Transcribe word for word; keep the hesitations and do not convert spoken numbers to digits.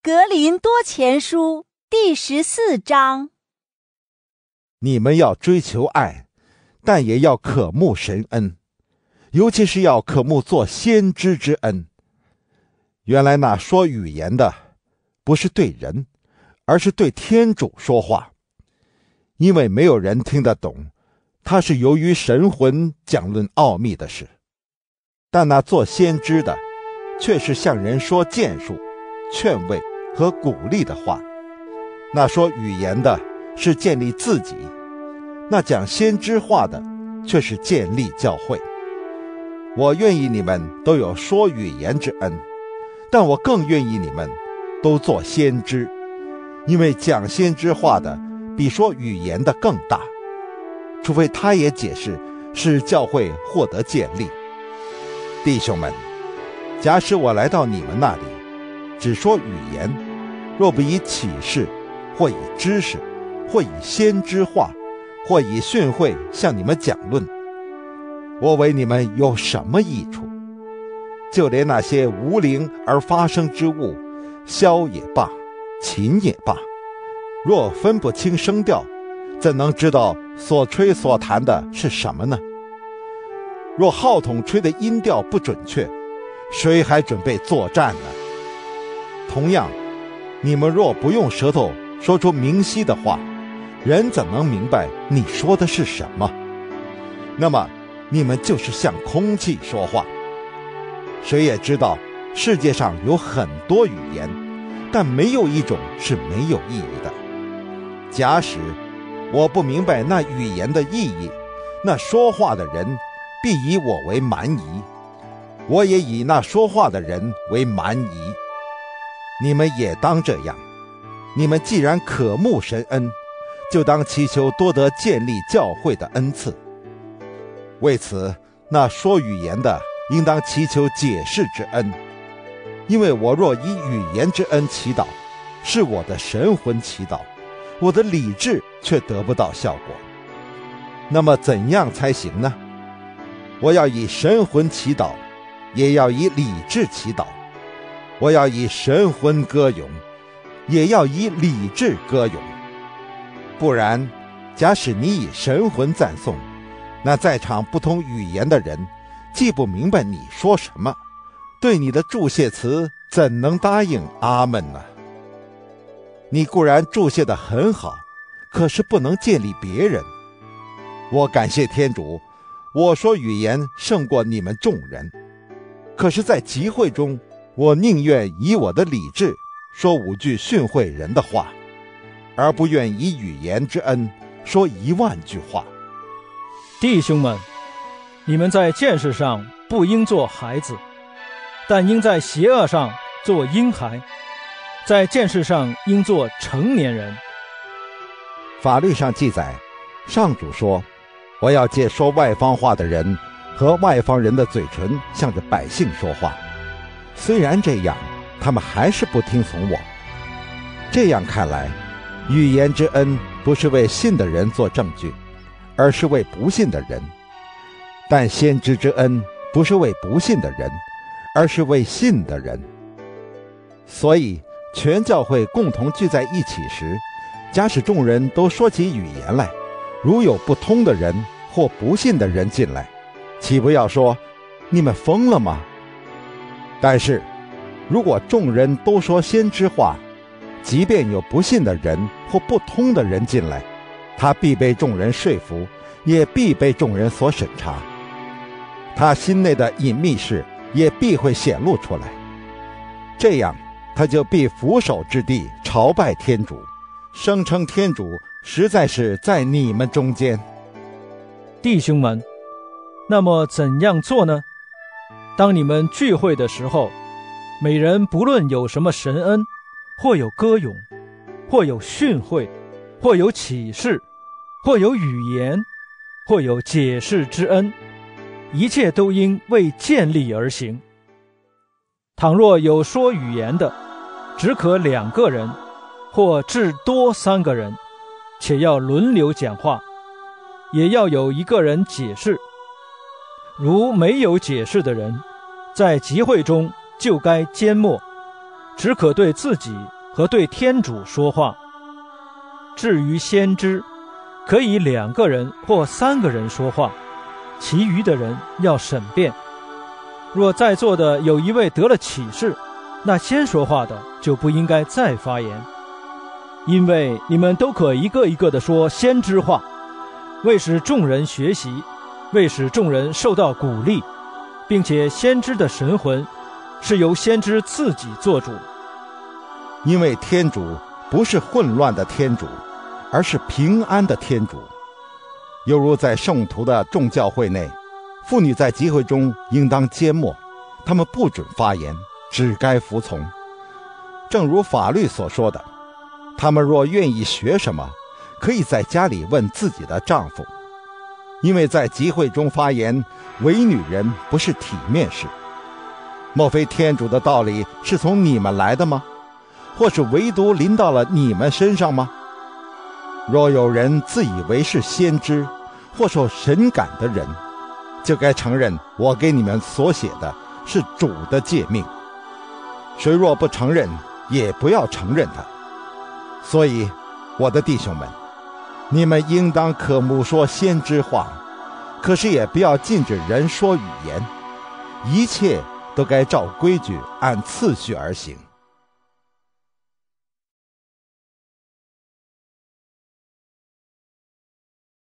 格林多前书第十四章。 你们要追求爱，但也要渴慕神恩，尤其是要渴慕做先知之恩。原来那说语言的，不是对人，而是对天主说话，因为没有人听得懂，他是由于神魂讲论奥秘的事。但那做先知的，却是向人说建树、劝慰和鼓励的话。那说语言的，是建立自己；那讲先知话的，却是建立教会。我愿意你们都有说语言之恩，但我更愿意你们都做先知，因为讲先知话的比说语言的更大，除非他也解释，使教会获得建立。弟兄们，假使我来到你们那里，只说语言，若不以启示，或以知识，或以先知话，或以训诲向你们讲论，我为你们有什么益处？就连那些无灵而发生之物，箫也罢，琴也罢，若分不清声调，怎能知道所吹所弹的是什么呢？若号筒吹的音调不准确，谁还准备作战呢？同样，你们若不用舌头说出明晰的话，人怎能明白你说的是什么？那么你们就是像空气说话。谁也知道世界上有很多语言，但没有一种是没有意义的。假使我不明白那语言的意义，那说话的人必以我为蛮夷，我也以那说话的人为蛮夷。你们也当这样。你们既然渴慕神恩，就当祈求多得建立教会的恩赐。为此，那说语言的应当祈求解释之恩，因为我若以语言之恩祈祷，是我的神魂祈祷，我的理智却得不到效果。那么怎样才行呢？我要以神魂祈祷，也要以理智祈祷；我要以神魂歌咏，也要以理智歌咏。不然，假使你以神魂赞颂，那在场不通语言的人既不明白你说什么，对你的祝谢词怎能答应阿们呢？你固然祝谢得很好，可是不能建立别人。我感谢天主，我说语言胜过你们众人，可是在集会中，我宁愿以我的理智说五句训诲人的话，而不愿以语言之恩说一万句话。 弟兄们，你们在见识上不应做孩子，但应在邪恶上做婴孩，在见识上应做成年人。 法律上记载，上主说，我要借说外方话的人和外方人的嘴唇向着百姓说话。虽然这样，他们还是不听从我。这样看来，语言之恩不是为信的人做证据，而是为不信的人；但先知之恩不是为不信的人，而是为信的人。所以全教会共同聚在一起时，假使众人都说起语言来，如有不通的人或不信的人进来，岂不要说你们疯了吗？但是如果众人都说先知话，即便有不信的人或不通的人进来，他必被众人说服，也必被众人所审查。他心内的隐秘事也必会显露出来。这样，他就必俯首之地朝拜天主，声称天主实在是在你们中间。 弟兄们，那么怎样做呢？当你们聚会的时候，每人不论有什么神恩，或有歌咏，或有训诲，或有启示，或有语言，或有解释之恩，一切都应为建立而行。倘若有说语言的，只可两个人，或至多三个人，且要轮流讲话，也要有一个人解释。如没有解释的人，在集会中就该缄默， 只可对自己和对天主说话。至于先知，可以两个人或三个人说话，其余的人要审辩。若在座的有一位得了启示，那先说话的就不应该再发言，因为你们都可一个一个地说先知话，为使众人学习，为使众人受到鼓励，并且先知的神魂是由先知自己做主。 因为天主不是混乱的天主，而是平安的天主。犹如在圣徒的众教会内，妇女在集会中应当缄默，她们不准发言，只该服从。正如法律所说的，她们若愿意学什么，可以在家里问自己的丈夫。因为在集会中发言，为女人不是体面事。莫非天主的道理是从你们来的吗？或是唯独临到了你们身上吗？若有人自以为是先知或受神感的人，就该承认我给你们所写的是主的诫命。谁若不承认，也不要承认他。所以我的弟兄们，你们应当渴慕说先知话，可是也不要禁止人说语言，一切都该照规矩按次序而行。